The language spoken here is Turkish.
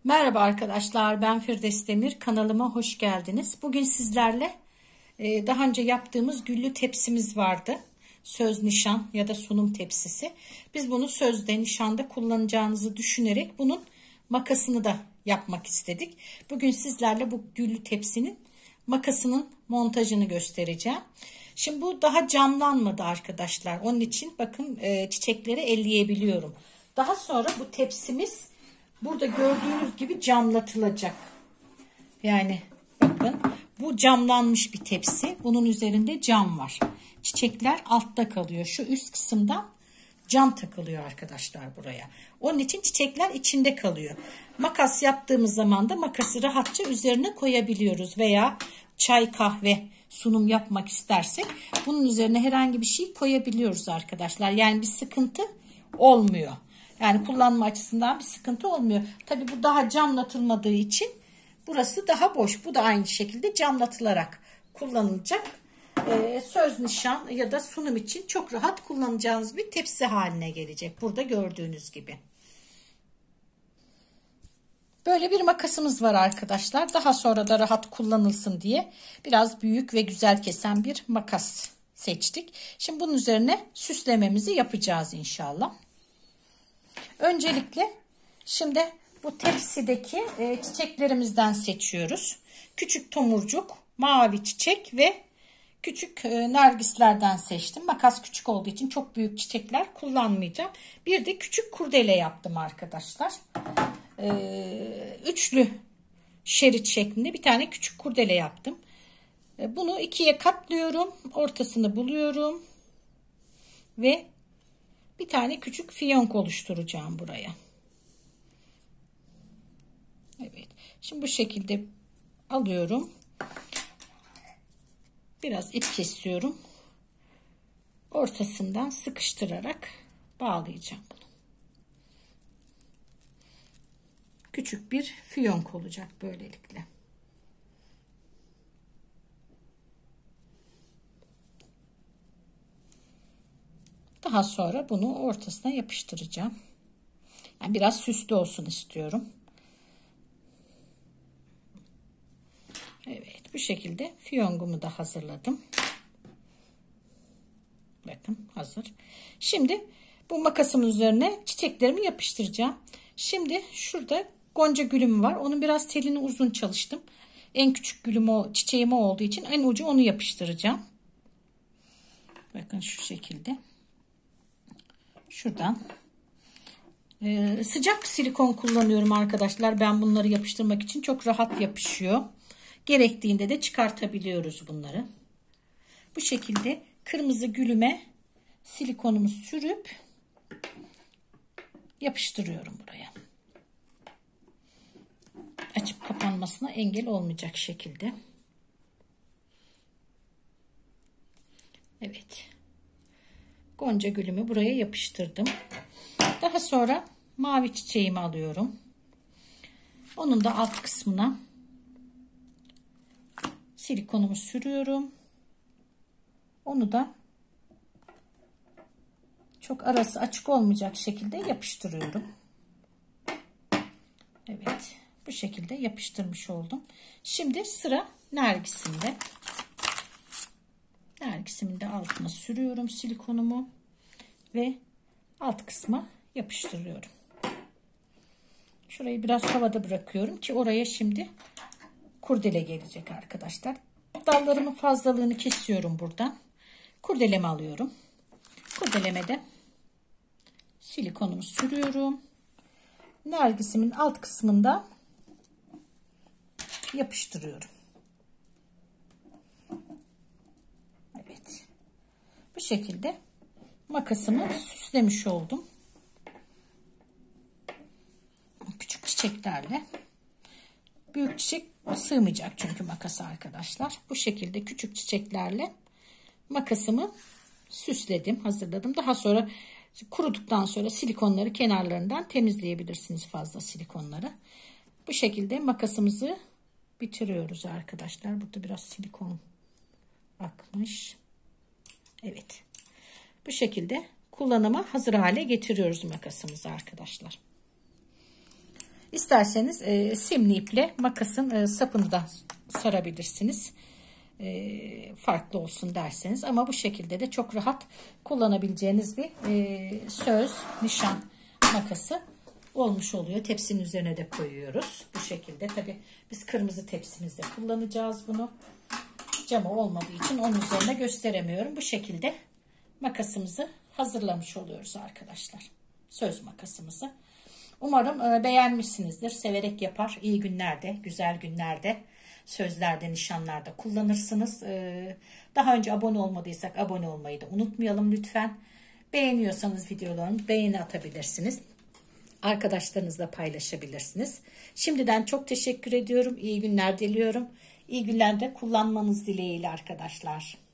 Merhaba arkadaşlar, ben Firdevs Demir. Kanalıma hoş geldiniz. Bugün sizlerle daha önce yaptığımız güllü tepsimiz vardı. Söz, nişan ya da sunum tepsisi. Biz bunu sözde, nişanda kullanacağınızı düşünerek bunun makasını da yapmak istedik. Bugün sizlerle bu güllü tepsinin makasının montajını göstereceğim. Şimdi bu daha camlanmadı arkadaşlar. Onun için bakın çiçekleri elleyebiliyorum. Daha sonra bu tepsimiz burada gördüğünüz gibi camlatılacak. Yani bakın bu camlanmış bir tepsi. Bunun üzerinde cam var. Çiçekler altta kalıyor. Şu üst kısımdan cam takılıyor arkadaşlar buraya. Onun için çiçekler içinde kalıyor. Makas yaptığımız zaman da makası rahatça üzerine koyabiliyoruz. Veya çay, kahve sunum yapmak istersek bunun üzerine herhangi bir şey koyabiliyoruz arkadaşlar. Yani bir sıkıntı olmuyor. Yani kullanma açısından bir sıkıntı olmuyor. Tabii bu daha camlatılmadığı için burası daha boş. Bu da aynı şekilde camlatılarak kullanılacak. Söz, nişan ya da sunum için çok rahat kullanacağınız bir tepsi haline gelecek. Burada gördüğünüz gibi. Böyle bir makasımız var arkadaşlar. Daha sonra da rahat kullanılsın diye biraz büyük ve güzel kesen bir makas seçtik. Şimdi bunun üzerine süslememizi yapacağız inşallah. Öncelikle şimdi bu tepsideki çiçeklerimizden seçiyoruz. Küçük tomurcuk, mavi çiçek ve küçük nergislerden seçtim. Makas küçük olduğu için çok büyük çiçekler kullanmayacağım. Bir de küçük kurdele yaptım arkadaşlar. Üçlü şerit şeklinde bir tane küçük kurdele yaptım. Bunu ikiye katlıyorum. Ortasını buluyorum. Ve bir tane küçük fiyonk oluşturacağım buraya. Evet. Şimdi bu şekilde alıyorum. Biraz ip kesiyorum. Ortasından sıkıştırarak bağlayacağım bunu. Küçük bir fiyonk olacak böylelikle. Daha sonra bunu ortasına yapıştıracağım. Yani biraz süslü olsun istiyorum. Evet, bu şekilde fiyongumu da hazırladım. Bakın hazır. Şimdi bu makasımın üzerine çiçeklerimi yapıştıracağım. Şimdi şurada gonca gülüm var. Onun biraz telini uzun çalıştım. En küçük gülüm o, çiçeğim o olduğu için en ucu onu yapıştıracağım. Bakın şu şekilde. Şuradan sıcak silikon kullanıyorum arkadaşlar. Ben bunları yapıştırmak için çok rahat yapışıyor. Gerektiğinde de çıkartabiliyoruz bunları. Bu şekilde kırmızı gülüme silikonumu sürüp yapıştırıyorum buraya. Açıp kapanmasına engel olmayacak şekilde. Evet. Gonca gülümü buraya yapıştırdım. Daha sonra mavi çiçeğimi alıyorum. Onun da alt kısmına silikonumu sürüyorum. Onu da çok arası açık olmayacak şekilde yapıştırıyorum. Evet. Bu şekilde yapıştırmış oldum. Şimdi sıra nergisinde. Nergisimin de altına sürüyorum silikonumu ve alt kısma yapıştırıyorum. Şurayı biraz havada bırakıyorum ki oraya şimdi kurdele gelecek arkadaşlar. Dallarımın fazlalığını kesiyorum buradan. Kurdelemi alıyorum. Kurdeleme de silikonumu sürüyorum. Nergisimin alt kısmında yapıştırıyorum. Evet. Bu şekilde makasımı süslemiş oldum. Küçük çiçeklerle. Büyük çiçek sığmayacak çünkü makasa arkadaşlar. Bu şekilde küçük çiçeklerle makasımı süsledim, hazırladım. Daha sonra kuruduktan sonra silikonları kenarlarından temizleyebilirsiniz, fazla silikonları. Bu şekilde makasımızı bitiriyoruz arkadaşlar. Burada biraz silikon akmış. Evet. Bu şekilde kullanıma hazır hale getiriyoruz makasımızı arkadaşlar. İsterseniz simli iple makasın sapını da sarabilirsiniz. Farklı olsun derseniz, ama bu şekilde de çok rahat kullanabileceğiniz bir söz nişan makası olmuş oluyor. Tepsinin üzerine de koyuyoruz. Bu şekilde tabi biz kırmızı tepsimizde kullanacağız bunu. Camı olmadığı için onun üzerine gösteremiyorum. Bu şekilde makasımızı hazırlamış oluyoruz arkadaşlar. Söz makasımızı. Umarım beğenmişsinizdir. Severek yapar. İyi günlerde, güzel günlerde, sözlerde, nişanlarda kullanırsınız. Daha önce abone olmadıysak abone olmayı da unutmayalım lütfen. Beğeniyorsanız videolarımı beğeni atabilirsiniz. Arkadaşlarınızla paylaşabilirsiniz. Şimdiden çok teşekkür ediyorum. İyi günler diliyorum. İyi günlerde kullanmanız dileğiyle arkadaşlar.